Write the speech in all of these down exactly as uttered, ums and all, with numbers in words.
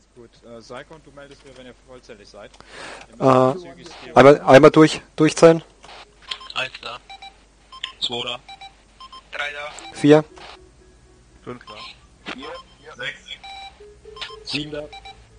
Gut, äh, Saikon, du meldest mir, wenn ihr vollzählig seid. Äh, einmal, einmal durch, durchzählen. Eins da. Zwei da. Drei da. Vier. Fünf da. Vier. Sechs. Sieben da.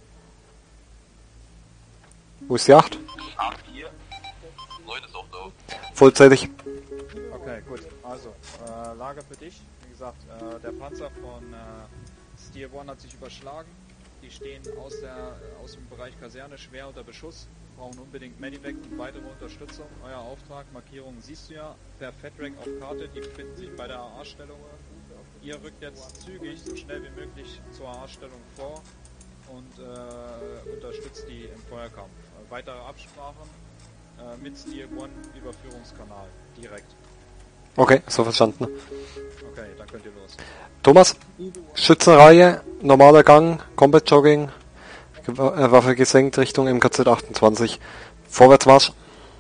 Wo ist die acht? Acht hier. Neun ist auch da. Vollzählig. Okay, gut. Also, äh, Lage für dich. Wie gesagt, äh, der Panzer von äh, Steel One hat sich überschlagen. Die stehen aus, der, aus dem Bereich Kaserne schwer unter Beschuss, brauchen unbedingt Medivac und weitere Unterstützung. Euer Auftrag, Markierungen siehst du ja per FedRack auf Karte, die befinden sich bei der A A-Stellung. Ihr rückt jetzt zügig, so schnell wie möglich zur A A-Stellung vor und äh, unterstützt die im Feuerkampf. Äh, weitere Absprachen äh, mit Steel One Überführungskanal, direkt. Okay, so verstanden. Okay, dann könnt ihr los. Thomas, Schützenreihe, normaler Gang, Combat Jogging, Gew- äh, Waffe gesenkt Richtung M K Z achtundzwanzig. Vorwärtsmarsch.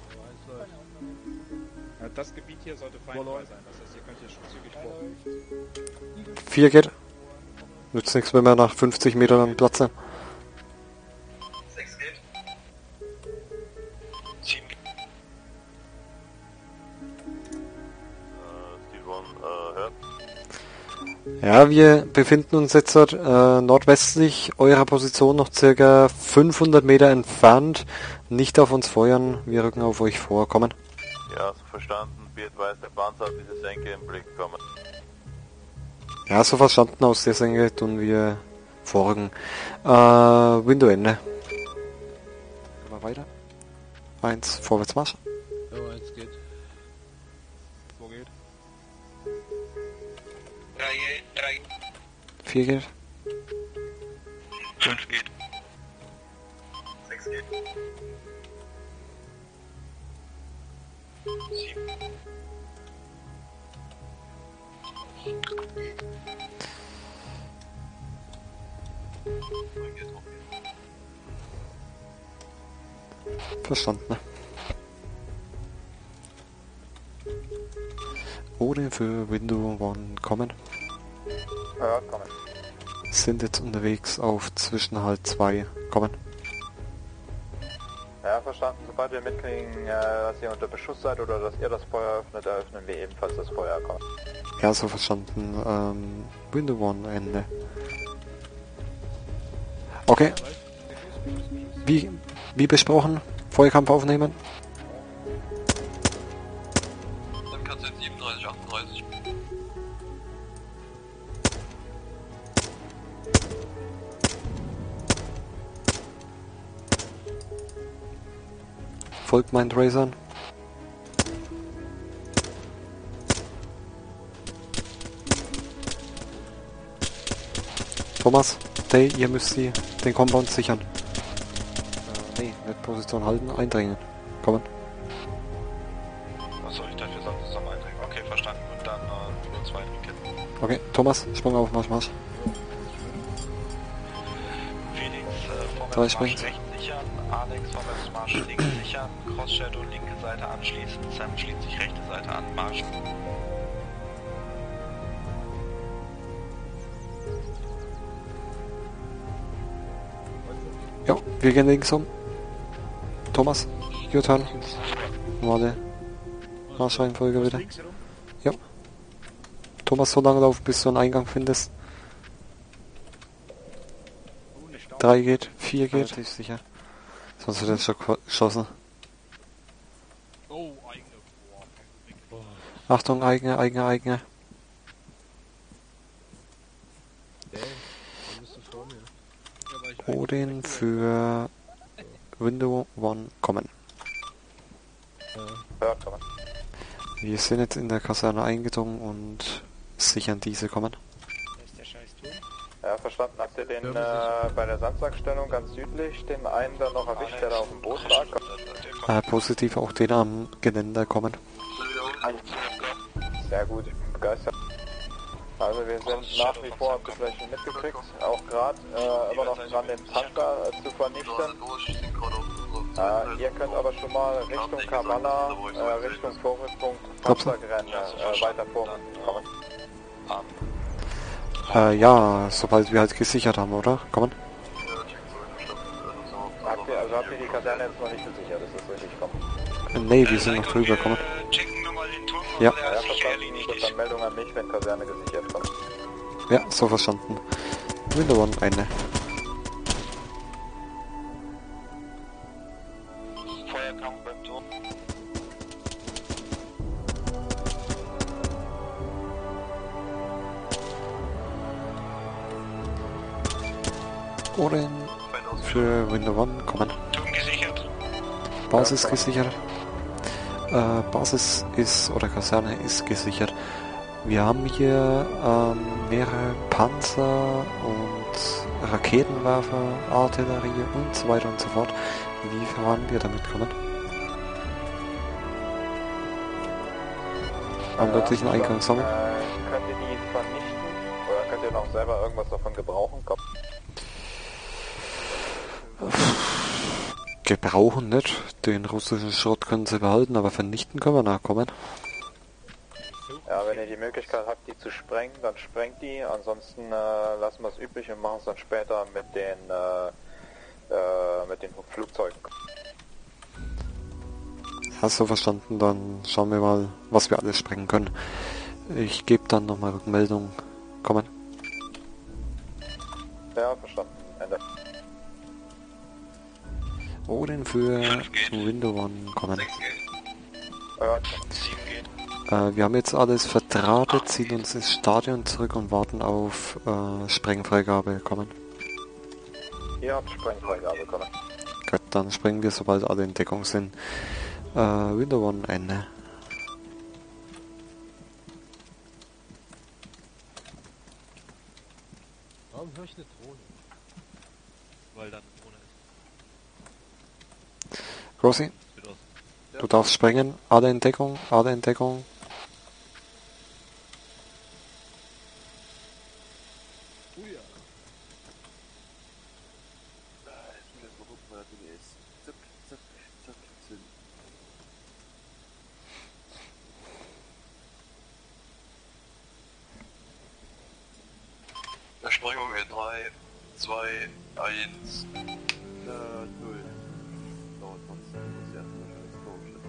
Ja, das Gebiet hier sollte feindfrei sein, das heißt, ihr könnt hier schon zügig vor. vier geht. Nützt nichts, wenn wir nach fünfzig Metern am Platz sind. Sechs geht. Sieben geht. Äh, Steve One, äh, hört. Ja, wir befinden uns jetzt dort, äh, nordwestlich eurer Position, noch circa fünfhundert Meter entfernt. Nicht auf uns feuern, wir rücken auf euch vor. Kommen. Ja, so verstanden. Wird weiß der Panzer auf diese Senke im Blick kommen. Ja, so verstanden, aus der Senke tun wir vorrücken. Äh, Windowende. Gehen wir weiter. Eins, Vorwärtsmarsch. Ja, eins geht. Wo geht? Drei geht. Drei. Vier geht. Fünf geht. Sechs geht. Sieben. Neun geht auch. Verstanden. Ohne für Window One kommen. Ja, kommen. Sind jetzt unterwegs auf Zwischenhalt zwei. Kommen. Ja, verstanden. Sobald wir mitkriegen, äh, dass ihr unter Beschuss seid oder dass ihr das Feuer öffnet, eröffnen wir ebenfalls das Feuer. Kommen. Ja, so verstanden. Ähm, Window One Ende. Okay. Wie, wie besprochen, Feuerkampf aufnehmen. Dann kannst du jetzt siebenunddreißig, achtunddreißig. Folgt meinen Tracern. Thomas, Day, ihr müsst die, den Compound sichern. Äh, nee, nicht Position halten, eindringen. Kommen. Achso, ich dachte, wir sollten zusammen eindringen. Okay, verstanden. Und dann äh, nur zwei Kitten. Okay, Thomas, Sprung auf, Marsch, Marsch. Felix, äh, Drei Vorwärtsmarsch springt. rechts sichern. Alex, Vorwärtsmarsch links sichern. Cross Shadow, linke Seite anschließen. Sam schließt sich rechte Seite an. Marsch. Ja, wir gehen links um. Thomas, U-Turn. Normale Marschreihenfolge wieder. Ja. Thomas, so lange laufen, bis du einen Eingang findest. Drei geht, vier geht. Relativ sicher. Sonst wird er schon geschossen. Oh, eigene. Boah. Achtung, eigene, eigene, eigene. Der, der müsste vor mir. Odin für Window One kommen. Ja, kommen. Wir sind jetzt in der Kaserne eingedrungen und sichern diese kommen. Ja, verstanden. Habt ihr den äh, bei der Sandsackstellung ganz südlich, den einen dann noch erwischt, der da auf dem Boot lag? Äh, positiv auch den am Geländer kommen. Sehr gut, ich bin begeistert. Also wir sind nach wie vor, habt ihr vielleicht schon mitgekriegt, auch gerade äh, immer noch dran, den Panzer äh, zu vernichten. Äh, ihr könnt aber schon mal Richtung Kavala, äh, Richtung Vorrückpunkt Panzergelände äh, weiter vorrücken kommen. Äh, ja, sobald wir halt gesichert haben, oder? Kommen. Also habt ihr die Kaserne jetzt noch nicht gesichert, ist das richtig? Komm. Nee, wir sind noch drüber, kommen. Äh, checken wir mal den Turm, Ja. der Ja, sicher verstanden. erledigt Gut, ist. dann Meldung an mich, wenn Kaserne gesichert kommt. Ja, so verstanden. Window One, eine. Feuerkampf beim Turm. Oren für Window One, kommen. Turm gesichert. Basis gesichert. Äh, Basis ist, oder Kaserne ist gesichert. Wir haben hier ähm, mehrere Panzer und Raketenwerfer, Artillerie und so weiter und so fort. Wie wollen wir damit kommen? Am wirklichen Ja, Eingang sammeln? Äh, könnt ihr die vernichten? Oder könnt ihr noch selber irgendwas davon gebrauchen? Komm. Gebrauchen nicht. Den russischen Schrott können sie behalten, aber vernichten können wir nachkommen. Ja, wenn ihr die Möglichkeit habt, die zu sprengen, dann sprengt die. Ansonsten äh, lassen wir es üblich und machen es dann später mit den äh, äh, mit den Flugzeugen. Hast du verstanden? Dann schauen wir mal, was wir alles sprengen können. Ich gebe dann nochmal Rückmeldung. Kommen. Ja, verstanden. Ende. Odin für Window One kommen. sechs geht. Ja, sieben geht. Äh, wir haben jetzt alles verdrahtet, ziehen uns ins Stadion zurück und warten auf äh, Sprengfreigabe. Kommen. ihr habt Sprengfreigabe bekommen. Gut, dann sprengen wir, sobald alle in Deckung sind. Äh, Window One, Ende. Warum höre ich eine Drohne? Weil da eine Drohne ist. Rosi, Sieht aus. du darfst sprengen. Alle in Deckung, alle in Deckung. Oh ja. Jetzt muss ich mal gucken, wer die ist. Zack, zack, zack, zack. Versprengung in drei, zwei, eins. Äh, null. Dauert trotzdem, muss ich erstmal wahrscheinlich das Tor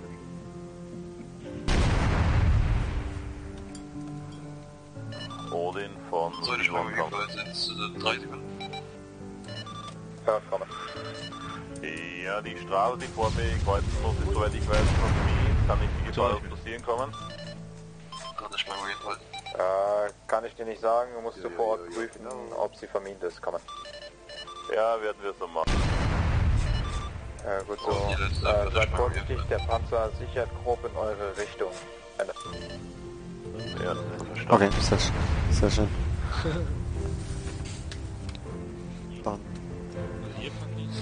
schleppen. Odin von So, die Sprengung jedenfalls jetzt äh, drei Sekunden. Ja, komme. Ja, die Straße, die vor mir kreuzen muss, ist, soweit ich weiß, vermieden. Kann nicht digital passieren kommen. Dritte Sprengung jedenfalls. Äh, kann ich dir nicht sagen, musst Ja, du ja, vor Ort ja, ja, prüfen, genau. ob sie vermint ist. Komme. Ja, werden wir so machen. Äh, gut so. Oh, die letzte- Äh, letzte seid Sprengung vorsichtig, jedenfalls. der Panzer sichert grob in eure Richtung. Ende. Ja, das ist verstanden. Okay, sehr schön. Sehr schön. Dann. Also hier fangen die.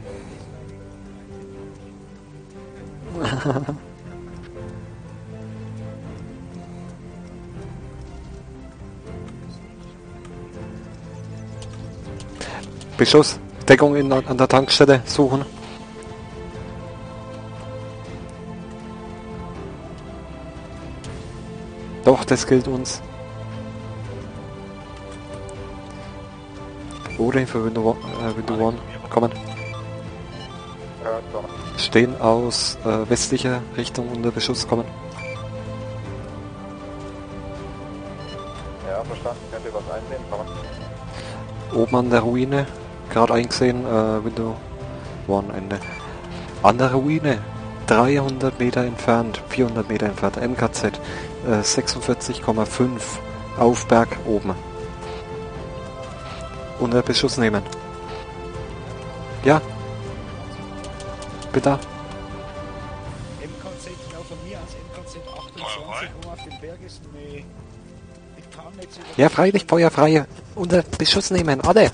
Beschuss, Deckung in, an der Tankstelle suchen. Doch, das gilt uns. Odin für Window, äh, Window One. Kommen. Ja, komme. Stehen aus äh, westlicher Richtung unter Beschuss. Kommen. Ja, verstanden. Könnt ihr was einsehen? Komme. Oben an der Ruine. Gerade eingesehen. Äh, Window One, Ende. An der Ruine. dreihundert Meter entfernt. vierhundert Meter entfernt. M K Z. Äh, sechsundvierzig Komma fünf. Auf Berg oben. Unter Beschuss nehmen. Ja. Bitte. M K Z, genau von mir aus M K Z achtundzwanzig, wo auf dem Berg ist eine Betarnnetz über... Ja, freilich, feuerfreie. Unter Beschuss nehmen, alle.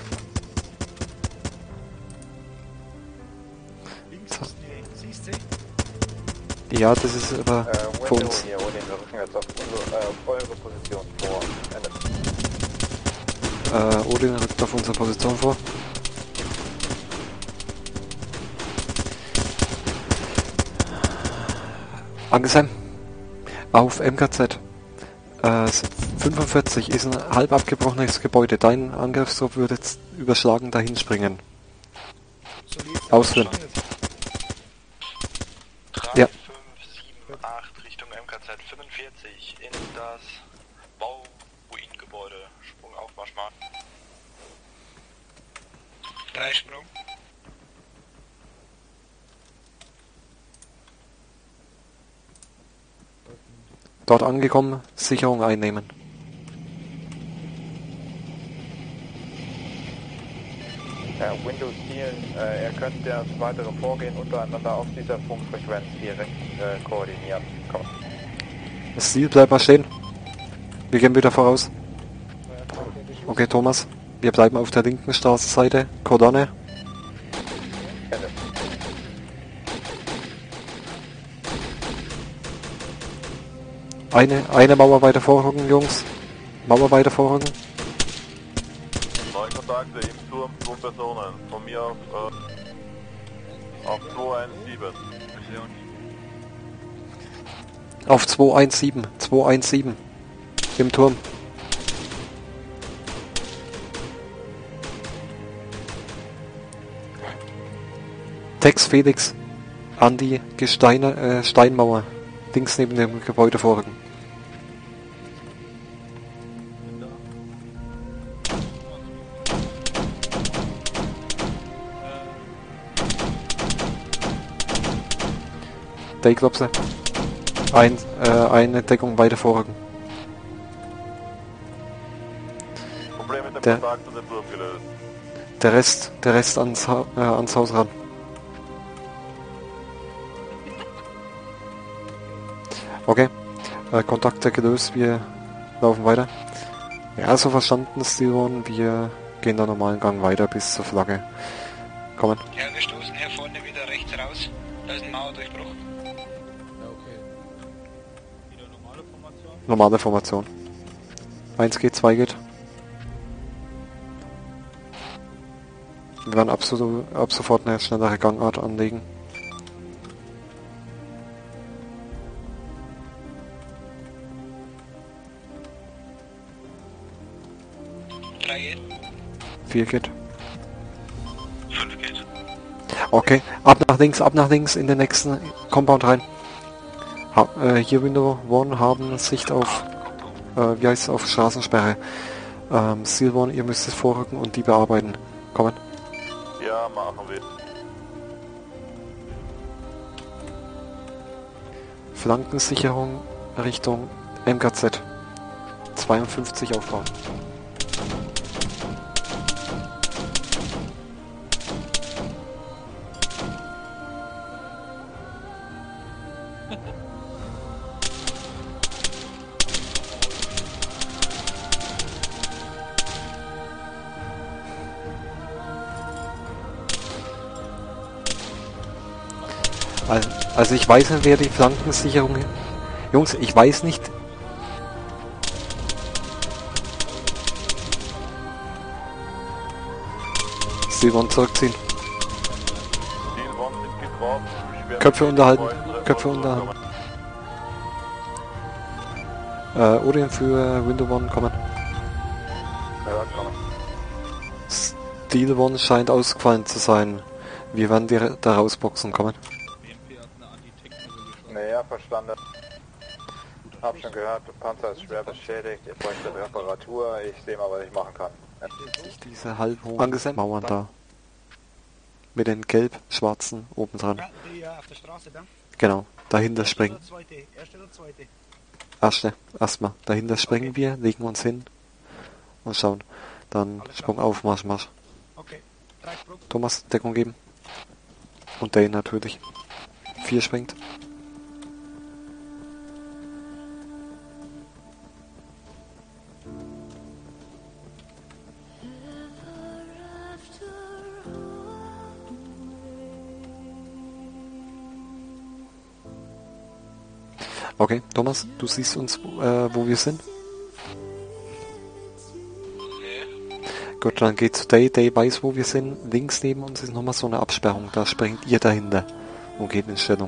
Links ist eine, siehst du? Ja, das ist aber Äh, für Window uns. hier, Odin, wir rücken jetzt auf, unsere, äh, auf eure Position vor. Ende. Äh, Odin rückt auf unsere Position vor. Angesehen. Auf M K Z. Äh, fünfundvierzig ist ein halb abgebrochenes Gebäude. Dein Angriffstrupp würde jetzt überschlagen dahin springen. Ausführen. drei, Ja. fünf, sieben, acht Richtung M K Z fünfundvierzig in das Bauruinengebäude. Sprung auf, Marschmark. Drei Sprung. Dort angekommen, Sicherung einnehmen. Ja, Windows Steel, äh, ihr könnt das weitere Vorgehen untereinander auf dieser Funkfrequenz direkt äh, koordinieren. Komm. Das Ziel bleibt mal stehen. Wir gehen wieder voraus. Okay, Thomas. Wir bleiben auf der linken Straßenseite. Kordone. Ende. Eine, eine Mauer weiter vorrücken, Jungs. Mauer weiter vorrücken. Neun Kontakte im Turm, zwei Personen. Von mir auf, äh, auf zwei eins sieben. Auf zwei eins sieben. zwei eins sieben. Im Turm. Tex Felix. An die Gesteine, äh, Steinmauer. Links neben dem Gebäude vorrücken. Dayklopse. Ein, äh, eine Deckung weiter vorrücken. Problem mit dem Der- Kontakt und dem Turm gelöst. Der Rest, der Rest ans, Ha- äh, ans Haus ran. Okay, äh, Kontakte gelöst, wir laufen weiter. Ja, so verstanden, Stilon, wir gehen da normalen Gang weiter bis zur Flagge. Kommen. Ja, wir stoßen hier vorne wieder rechts raus. Da ist ein Mauerdurchbruch. Ja, okay. Wieder normale Formation? Normale Formation. eins geht, zwei geht. Wir werden ab, so, ab sofort eine schnellere Gangart anlegen. Drei geht. vier geht. fünf geht. Okay, ab nach links, ab nach links in den nächsten Compound rein. Ha äh, hier Window One haben Sicht auf, äh, wie heißt es, auf Straßensperre. Ähm, Seal One, ihr müsst es vorrücken und die bearbeiten. Kommen. Ja, machen wir. Flankensicherung Richtung M K Z. zweiundfünfzig aufbauen. Al- Also ich weiß nicht, wer die Flankensicherung... Jungs, ich weiß nicht... Silvan zurückziehen. Ziel One ist getroffen. Schwer Köpfe unterhalten. weitere Köpfe Folgen unterhalten. kommen. Äh, Odin für Window One kommen. Ja, komm. Steel One scheint ausgefallen zu sein. Wir werden die da rausboxen kommen. B M P hat eine Anti-Tank-Missile geschossen. Naja, verstanden. Hab schon gehört, der Panzer ist schwer beschädigt, ihr bräuchtet Reparatur, ich sehe mal, was ich machen kann. Diese halb angesenkten Mauern da. Mit den gelb-schwarzen oben dran. Ja, die äh, auf der Straße da. Genau, dahinter Erste springen. oder zweite? Erste oder zweite? Erste, erstmal. Dahinter springen wir, legen uns hin und schauen. Dann Alles Sprung klar. auf, Marsch, Marsch. Okay. Drei Sprung. Thomas, Deckung geben. Und Dane natürlich. Vier springt. Okay, Thomas, du siehst uns, äh, wo wir sind? Gut, dann geht zu Day. Day weiß, wo wir sind. Links neben uns ist nochmal so eine Absperrung. Da springt ihr dahinter und geht in Stellung.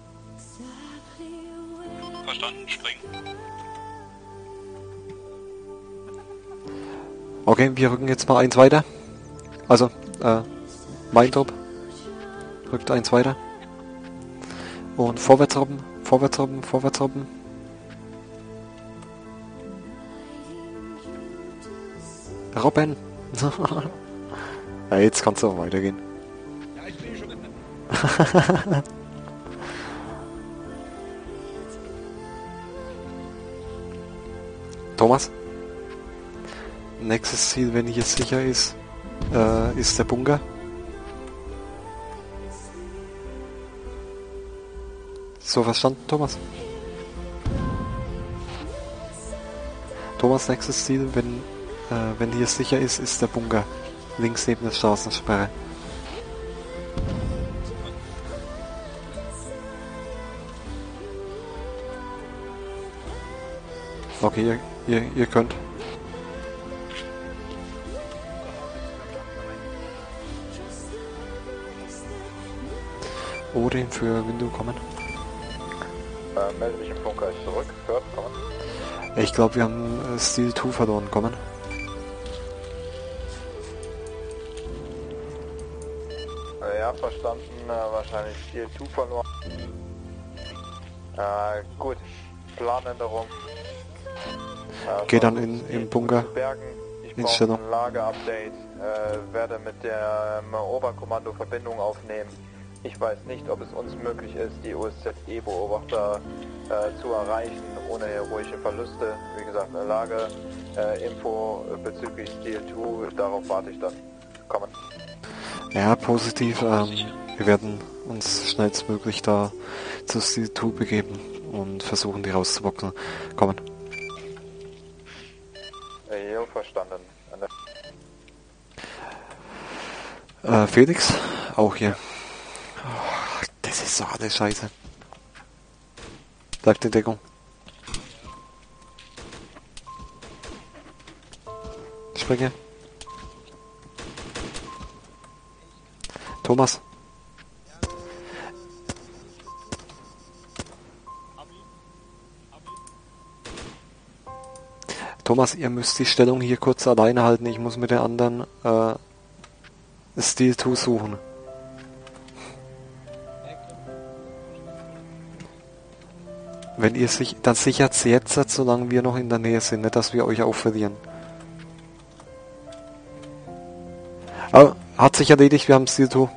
Verstanden, springen. Okay, wir rücken jetzt mal eins weiter. Also, äh, mein Trupp rückt eins weiter. Und vorwärts robben, vorwärts robben, vorwärts robben. Robben! Ja, jetzt kannst du auch weitergehen. Ja, ich bin schon in Thomas? Nächstes Ziel, wenn hier sicher ist, äh, ist der Bunker. So verstanden, Thomas? Thomas, nächstes Ziel, wenn, äh, wenn hier sicher ist, ist der Bunker. Links neben der Straßensperre. Okay, ihr, ihr, ihr könnt. Odin für Window kommen. Äh, melde mich im Bunker zurück. Hört, kommen. Ich glaube, wir haben äh, Steel zwei verloren. Kommen. Äh, ja, verstanden. Äh, wahrscheinlich Steel zwei verloren. Äh, gut. Planänderung. Äh, Geh dann in, im Bunker. Bergen. Ich In brauche Stellung. ein Lageupdate. Äh, werde mit dem ähm, Oberkommando Verbindung aufnehmen. Ich weiß nicht, ob es uns möglich ist, die O S Z E-Beobachter äh, zu erreichen, ohne heroische Verluste. Wie gesagt, eine Lage, äh, Info bezüglich Steel zwei, darauf warte ich dann. Kommen. Ja, positiv. Ähm, wir werden uns schnellstmöglich da zu Steel zwei begeben und versuchen, die rauszuboxen. Kommen. Äh, jo, verstanden. Äh, Felix? Auch hier. Oh, das ist so alles scheiße. Bleibt in Deckung. Springe. Thomas. Thomas, ihr müsst die Stellung hier kurz alleine halten. Ich muss mit den anderen äh, Steel zwei suchen. Wenn ihr sich, dann sichert jetzt, solange wir noch in der Nähe sind, nicht, dass wir euch auch verlieren. Aber hat sich erledigt, wir haben Steel zwei.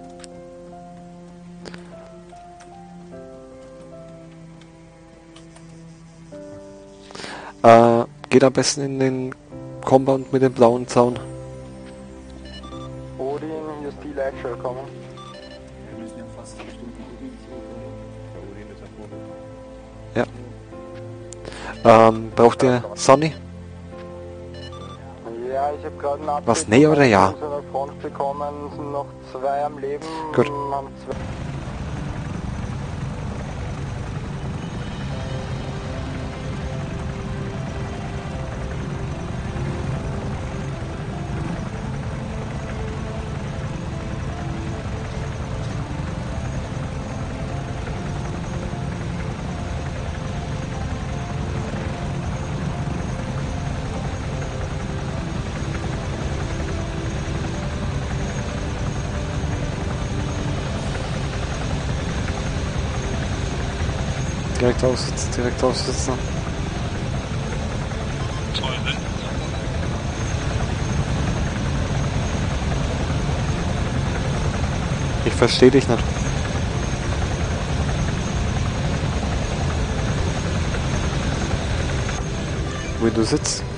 Äh, geht am besten in den Compound mit dem blauen Zaun. Odin, hier Steel Actual, kommen. Wir müssen ja fast eine Stunde Odin suchen. Der Odin ist ja vorne. Ja. Ähm, braucht ihr Sonny? Ja, ich habe gerade einen Was, nee oder ja? von der Front bekommen, sind noch zwei am Leben. Gut. Haben zwei Direkt aussitzen, direkt aussitzen. Toll, ne? Ich verstehe dich nicht. Wo du sitzt.